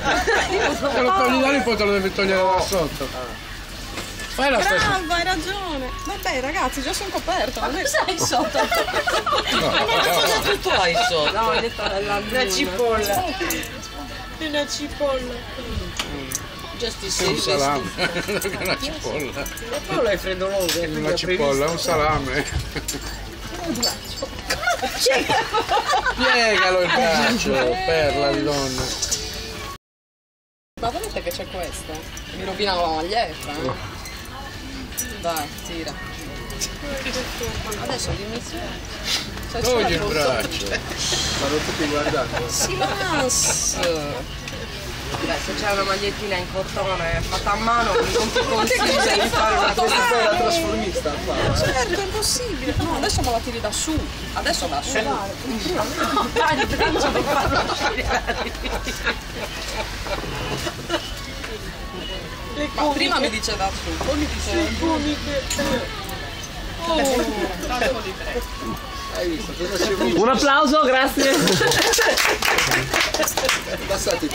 Se lo togli da lì poi te lo devi togliere da sotto. Fai la stessa. Bravo, hai ragione. Vabbè ragazzi, già sono coperto. Ma cosa hai sotto? Cosa tutto hai sotto? No, hai detto una cipolla. Una cipolla. Just un salame. Una cipolla. Ma Paolo è freddoloso. Una cipolla, un salame. Piegalo il braccio, perla di donna. Ma vedete che c'è questo? Mi rovina la maglietta, eh? Dai, tira. Adesso l'inizio. Togli il braccio. Stanno tutti guardando. Silence! Beh, se c'è una magliettina in cotone fatta a mano, non ti consiglio di fare una cosa. Questa è la trasformista. Certo, è impossibile. No, adesso me la tiri da su. Adesso da su. Dai, il braccio per farlo uscire. Ma prima mi dice da su, poi mi dice Hai visto? Cosa ci vuoi? Un applauso, grazie. Passati.